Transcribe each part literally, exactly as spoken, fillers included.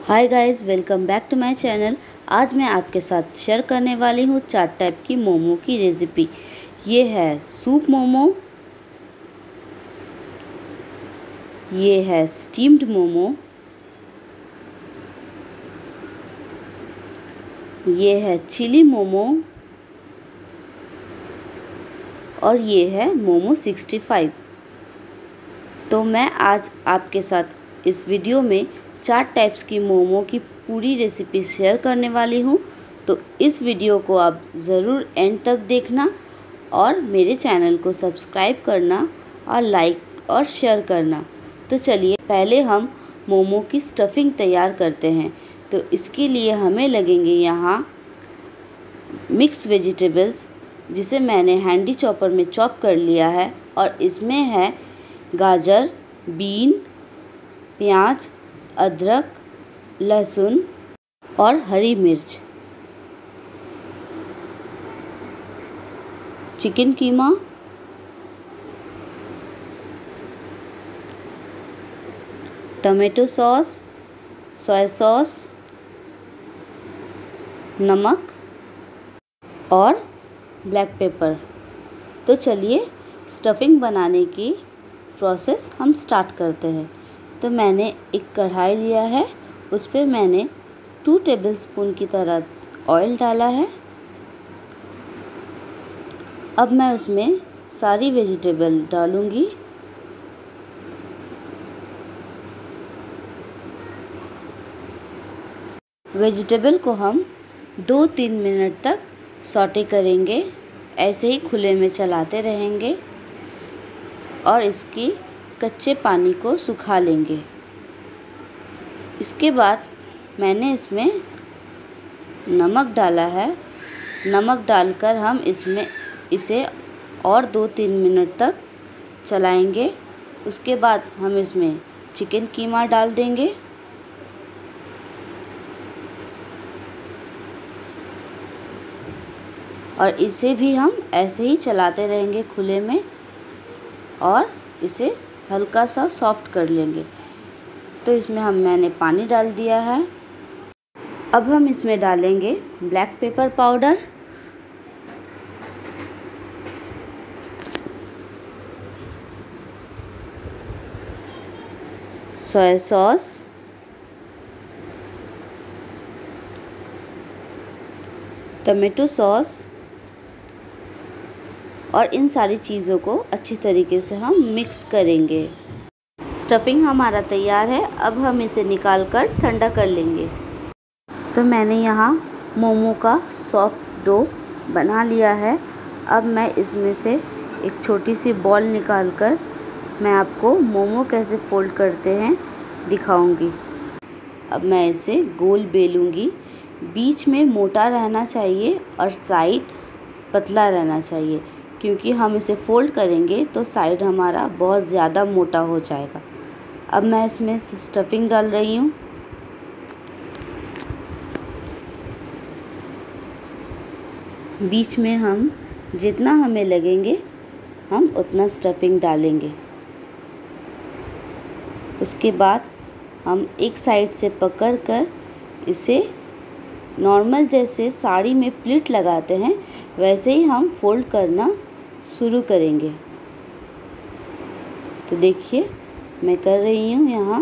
Hi guys, welcome back to my channel. आज मैं आपके साथ शेयर करने वाली हूँ चार टाइप की मोमो की रेसिपी। ये है सूप मोमो, ये है स्टीम्ड मोमो, ये है चिली मोमो और ये है मोमो सिक्सटी फाइव। तो मैं आज आपके साथ इस वीडियो में चार टाइप्स की मोमो की पूरी रेसिपी शेयर करने वाली हूँ। तो इस वीडियो को आप ज़रूर एंड तक देखना और मेरे चैनल को सब्सक्राइब करना और लाइक और शेयर करना। तो चलिए पहले हम मोमो की स्टफिंग तैयार करते हैं। तो इसके लिए हमें लगेंगे यहाँ मिक्स वेजिटेबल्स, जिसे मैंने हैंडी चॉपर में चॉप कर लिया है, और इसमें है गाजर, बीन, प्याज, अदरक, लहसुन और हरी मिर्च, chicken keema, tomato sauce, soya sauce, नमक और ब्लैक पेपर। तो चलिए स्टफिंग बनाने की प्रोसेस हम स्टार्ट करते हैं। तो मैंने एक कढ़ाई लिया है, उस पर मैंने टू टेबलस्पून की तरह ऑयल डाला है। अब मैं उसमें सारी वेजिटेबल डालूंगी। वेजिटेबल को हम दो तीन मिनट तक सॉटे करेंगे, ऐसे ही खुले में चलाते रहेंगे और इसकी कच्चे पानी को सुखा लेंगे। इसके बाद मैंने इसमें नमक डाला है। नमक डालकर हम इसमें इसे और दो तीन मिनट तक चलाएंगे। उसके बाद हम इसमें चिकन कीमा डाल देंगे और इसे भी हम ऐसे ही चलाते रहेंगे खुले में और इसे हल्का सा सॉफ्ट कर लेंगे। तो इसमें हम मैंने पानी डाल दिया है। अब हम इसमें डालेंगे black pepper powder, soya sauce, tomato sauce, और इन सारी चीज़ों को अच्छी तरीके से हम मिक्स करेंगे। स्टफिंग हमारा तैयार है। अब हम इसे निकाल कर ठंडा कर लेंगे। तो मैंने यहाँ मोमो का सॉफ्ट डो बना लिया है। अब मैं इसमें से एक छोटी सी बॉल निकाल कर मैं आपको मोमो कैसे फोल्ड करते हैं दिखाऊंगी। अब मैं इसे गोल बेलूंगी। बीच में मोटा रहना चाहिए और साइड पतला रहना चाहिए, क्योंकि हम इसे फोल्ड करेंगे तो साइड हमारा बहुत ज़्यादा मोटा हो जाएगा। अब मैं इसमें स्टफिंग डाल रही हूँ। बीच में हम जितना हमें लगेंगे हम उतना स्टफिंग डालेंगे। उसके बाद हम एक साइड से पकड़कर इसे नॉर्मल जैसे साड़ी में प्लीट लगाते हैं वैसे ही हम फोल्ड करना शुरू करेंगे। तो देखिए मैं कर रही हूँ यहाँ।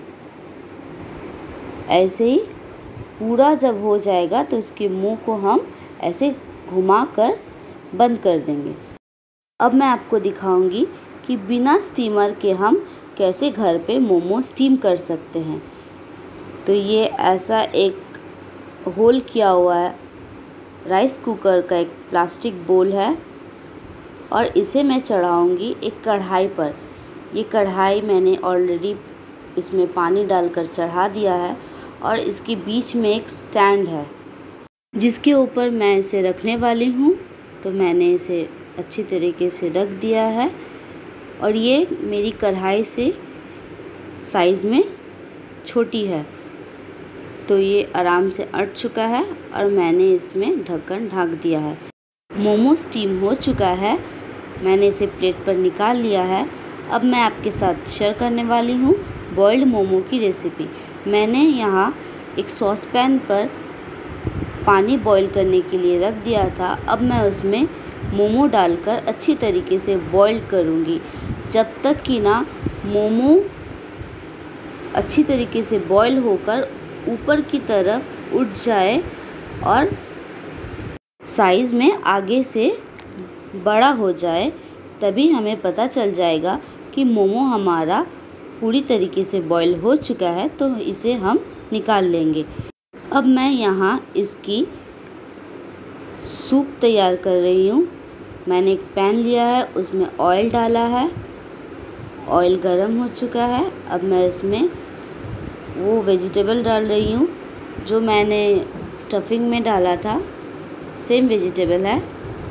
ऐसे ही पूरा जब हो जाएगा तो इसके मुंह को हम ऐसे घुमाकर बंद कर देंगे। अब मैं आपको दिखाऊंगी कि बिना स्टीमर के हम कैसे घर पे मोमो स्टीम कर सकते हैं। तो ये ऐसा एक होल किया हुआ है राइस कुकर का एक प्लास्टिक बोल है और इसे मैं चढ़ाऊंगी एक कढ़ाई पर। ये कढ़ाई मैंने ऑलरेडी इसमें पानी डालकर चढ़ा दिया है और इसके बीच में एक स्टैंड है जिसके ऊपर मैं इसे रखने वाली हूँ। तो मैंने इसे अच्छी तरीके से रख दिया है और ये मेरी कढ़ाई से साइज़ में छोटी है, तो ये आराम से अट चुका है और मैंने इसमें ढक्कन ढक दिया है। मोमो स्टीम हो चुका है, मैंने इसे प्लेट पर निकाल लिया है। अब मैं आपके साथ शेयर करने वाली हूँ बॉइल्ड मोमो की रेसिपी। मैंने यहाँ एक सॉस पैन पर पानी बॉईल करने के लिए रख दिया था। अब मैं उसमें मोमो डालकर अच्छी तरीके से बॉईल करूँगी जब तक कि ना मोमो अच्छी तरीके से बॉईल होकर ऊपर की तरफ उठ जाए और साइज़ में आगे से बड़ा हो जाए, तभी हमें पता चल जाएगा कि मोमो हमारा पूरी तरीके से बॉईल हो चुका है। तो इसे हम निकाल लेंगे। अब मैं यहाँ इसकी सूप तैयार कर रही हूँ। मैंने एक पैन लिया है, उसमें ऑयल डाला है। ऑयल गरम हो चुका है। अब मैं इसमें वो वेजिटेबल डाल रही हूँ जो मैंने स्टफिंग में डाला था, सेम वेजिटेबल है।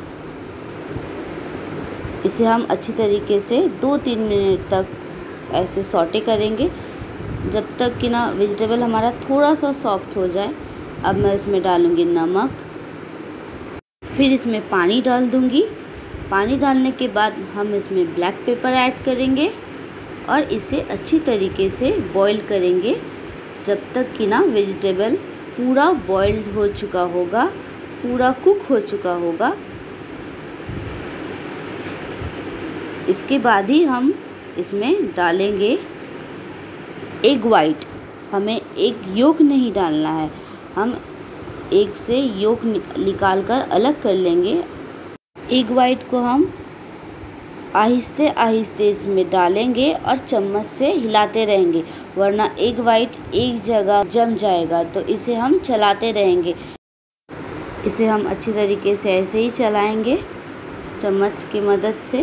इसे हम अच्छी तरीके से दो तीन मिनट तक ऐसे सॉटे करेंगे जब तक कि ना वेजिटेबल हमारा थोड़ा सा सॉफ्ट हो जाए। अब मैं इसमें डालूँगी नमक, फिर इसमें पानी डाल दूँगी। पानी डालने के बाद हम इसमें ब्लैक पेपर ऐड करेंगे और इसे अच्छी तरीके से बॉईल करेंगे जब तक कि ना वेजिटेबल पूरा बॉइल्ड हो चुका होगा, पूरा कुक हो चुका होगा। इसके बाद ही हम इसमें डालेंगे एग वाइट। हमें एग योक नहीं डालना है, हम एग से योक निकाल कर अलग कर लेंगे। एग वाइट को हम आहिस्ते आहिस्ते इसमें डालेंगे और चम्मच से हिलाते रहेंगे, वरना एग वाइट एक जगह जम जाएगा। तो इसे हम चलाते रहेंगे। इसे हम अच्छी तरीके से ऐसे ही चलाएंगे चम्मच की मदद से,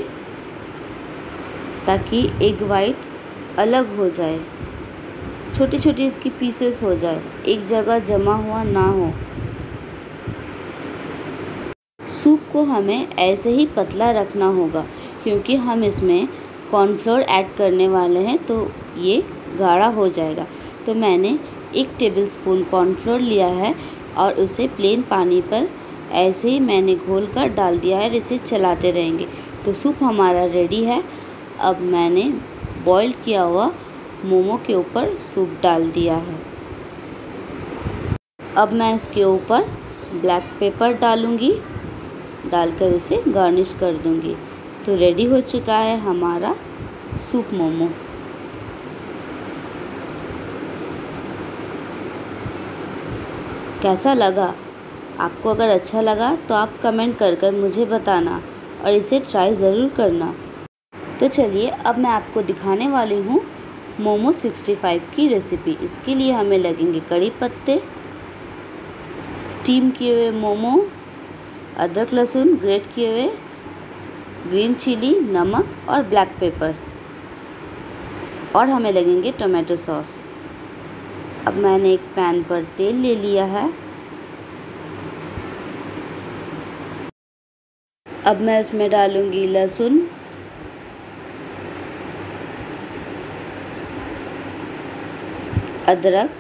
ताकि एग वाइट अलग हो जाए, छोटी छोटी इसकी पीसेस हो जाए, एक जगह जमा हुआ ना हो। सूप को हमें ऐसे ही पतला रखना होगा क्योंकि हम इसमें कॉर्नफ्लोर ऐड करने वाले हैं, तो ये गाढ़ा हो जाएगा। तो मैंने एक टेबलस्पून कॉर्नफ्लोर लिया है और उसे प्लेन पानी पर ऐसे ही मैंने घोल कर डाल दिया है और इसे चलाते रहेंगे। तो सूप हमारा रेडी है। अब मैंने बॉईल किया हुआ मोमो के ऊपर सूप डाल दिया है। अब मैं इसके ऊपर ब्लैक पेपर डालूँगी, डालकर इसे गार्निश कर दूँगी। तो रेडी हो चुका है हमारा सूप मोमो। कैसा लगा? आपको अगर अच्छा लगा तो आप कमेंट कर कर मुझे बताना और इसे ट्राई ज़रूर करना। तो चलिए अब मैं आपको दिखाने वाली हूँ मोमो सिक्सटी फाइव की रेसिपी। इसके लिए हमें लगेंगे कड़ी पत्ते, स्टीम किए हुए मोमो, अदरक लहसुन ग्रेट किए हुए, ग्रीन चिली, नमक और ब्लैक पेपर, और हमें लगेंगे टोमेटो सॉस। अब मैंने एक पैन पर तेल ले लिया है। अब मैं इसमें डालूंगी लहसुन, अदरक,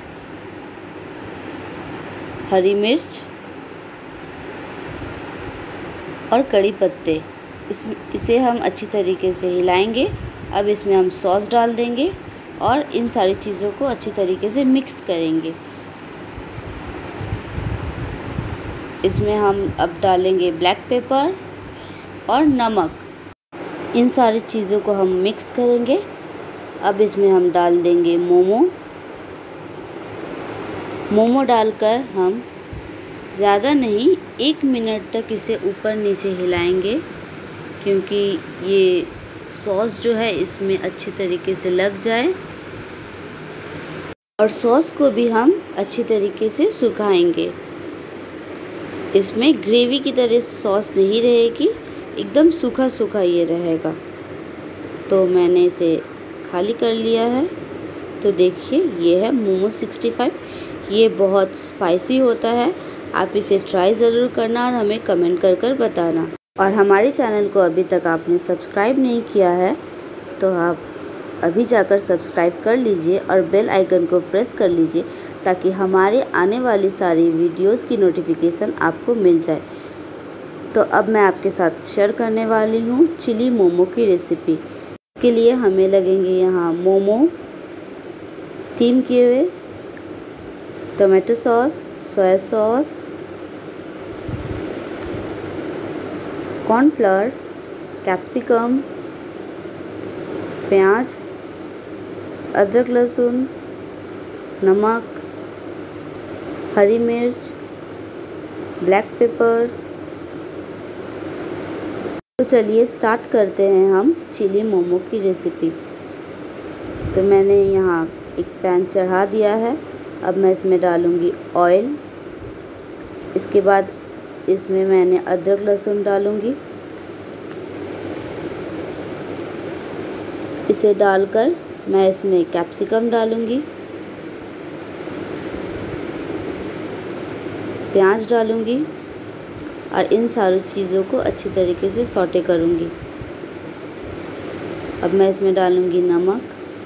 हरी मिर्च और कड़ी पत्ते। इसमें इसे हम अच्छी तरीके से हिलाएंगे। अब इसमें हम सॉस डाल देंगे और इन सारी चीज़ों को अच्छी तरीके से मिक्स करेंगे। इसमें हम अब डालेंगे ब्लैक पेपर और नमक। इन सारी चीज़ों को हम मिक्स करेंगे। अब इसमें हम डाल देंगे मोमो। मोमो डालकर हम ज़्यादा नहीं, एक मिनट तक इसे ऊपर नीचे हिलाएंगे, क्योंकि ये सॉस जो है इसमें अच्छी तरीके से लग जाए। और सॉस को भी हम अच्छी तरीके से सुखाएंगे। इसमें ग्रेवी की तरह सॉस नहीं रहेगी, एकदम सूखा सूखा ये रहेगा। तो मैंने इसे खाली कर लिया है। तो देखिए ये है मोमो सिक्सटी फाइव। ये बहुत स्पाइसी होता है। आप इसे ट्राई ज़रूर करना और हमें कमेंट कर कर बताना। और हमारे चैनल को अभी तक आपने सब्सक्राइब नहीं किया है तो आप अभी जाकर सब्सक्राइब कर लीजिए और बेल आइकन को प्रेस कर लीजिए, ताकि हमारे आने वाली सारी वीडियोस की नोटिफिकेशन आपको मिल जाए। तो अब मैं आपके साथ शेयर करने वाली हूँ चिली मोमो की रेसिपी। इसके लिए हमें लगेंगे यहाँ मोमो स्टीम किए हुए। Tomato sauce, soya sauce, cornflour, capsicum, प्याज, अदरक लहसुन, नमक, हरी मिर्च, ब्लैक पेपर। तो चलिए स्टार्ट करते हैं हम चिली मोमो की रेसिपी। तो मैंने यहाँ एक पैन चढ़ा दिया है। अब मैं इसमें डालूँगी ऑयल। इसके बाद इसमें मैंने अदरक लहसुन डालूँगी। इसे डालकर मैं इसमें कैप्सिकम डालूँगी, प्याज डालूँगी और इन सारी चीज़ों को अच्छी तरीके से सौटे करूँगी। अब मैं इसमें डालूँगी नमक,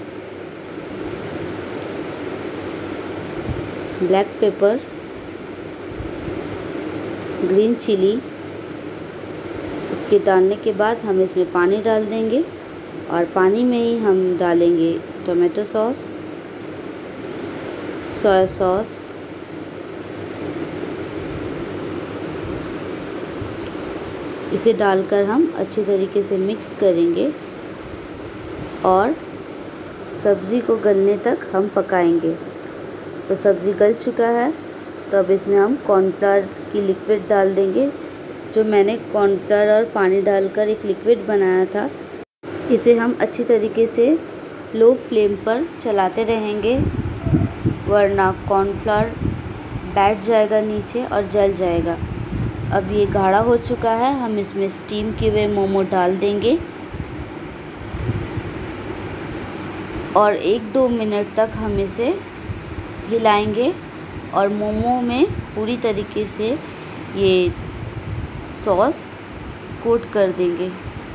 ब्लैक पेपर, ग्रीन चिली। इसके डालने के बाद हम इसमें पानी डाल देंगे और पानी में ही हम डालेंगे टोमेटो सॉस, सोया सॉस, इसे डालकर हम अच्छी तरीके से मिक्स करेंगे और सब्ज़ी को गलने तक हम पकाएंगे। तो सब्ज़ी गल चुका है, तो अब इसमें हम कॉर्नफ्लावर की लिक्विड डाल देंगे। जो मैंने कॉर्नफ्लावर और पानी डालकर एक लिक्विड बनाया था, इसे हम अच्छी तरीके से लो फ्लेम पर चलाते रहेंगे, वरना कॉर्नफ्लावर बैठ जाएगा नीचे और जल जाएगा। अब ये गाढ़ा हो चुका है, हम इसमें स्टीम किए हुए मोमो डाल देंगे और एक दो मिनट तक हम इसे हिलाएंगे और मोमो में पूरी तरीके से ये सॉस कोट कर देंगे।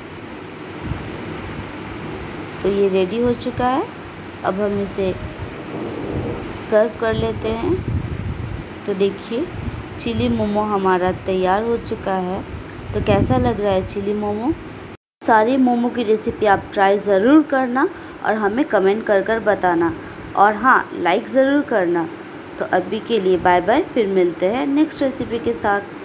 तो ये रेडी हो चुका है। अब हम इसे सर्व कर लेते हैं। तो देखिए चिली मोमो हमारा तैयार हो चुका है। तो कैसा लग रहा है चिली मोमो? सारी मोमो की रेसिपी आप ट्राई ज़रूर करना और हमें कमेंट कर कर बताना, और हाँ, लाइक ज़रूर करना। तो अभी के लिए बाय बाय, फिर मिलते हैं नेक्स्ट रेसिपी के साथ।